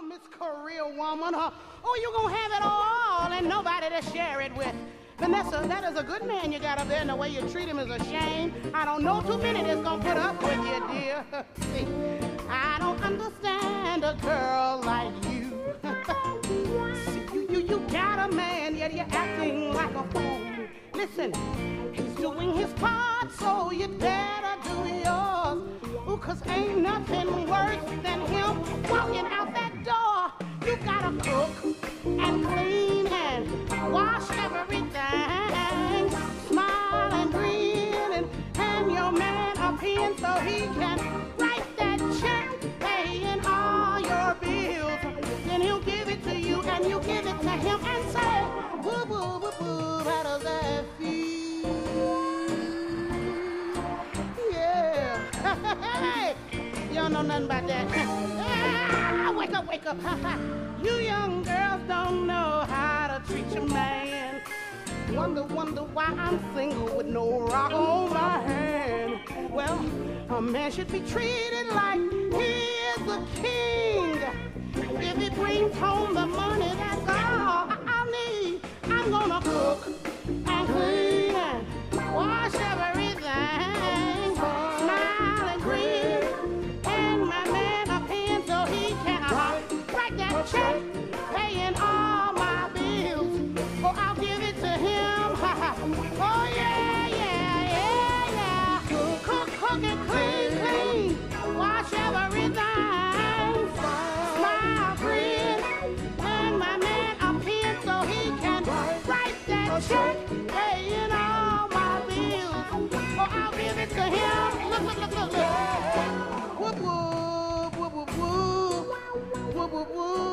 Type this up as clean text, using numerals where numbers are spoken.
Miss Career Woman. Oh, you gonna have it all and nobody to share it with. Vanessa, that is a good man you got up there, and the way you treat him is a shame. I don't know too many that's gonna put up with you, dear. See, I don't understand a girl like you. See, you got a man, yet you're acting like a fool. Listen, he's doing his part, so you better do yours. Ooh, 'cause ain't nothing worse than him walking out that door. You gotta cook and clean and wash everything. Smile and grin and hand your man a pen so he can write that check, paying all your bills. Then he'll give it to you and you give it to him and say, woo, woo, woo, woo, how does that feel? Yeah. Hey, you don't know nothing about that. Wake up, wake up. You young girls don't know how to treat your man. Wonder why I'm single with no rock on my hand. Well, a man should be treated like he is the king. If he brings home the money, that's all I'll need. I'm gonna cook and clean and wash everything. Smile and grin, and my man a pen so he can write that check, paying all my bills. Oh, I'll give it to him. Oh yeah, yeah, yeah, yeah. Cook, cook and clean, wash everything. Smile, grin, and my man a pen so he can write that check, paying all my bills. Oh, I'll give it to him. Look, look, look, look, look. Whoop, whoop, whoop, whoop, whoop, whoop, whoop, whoop.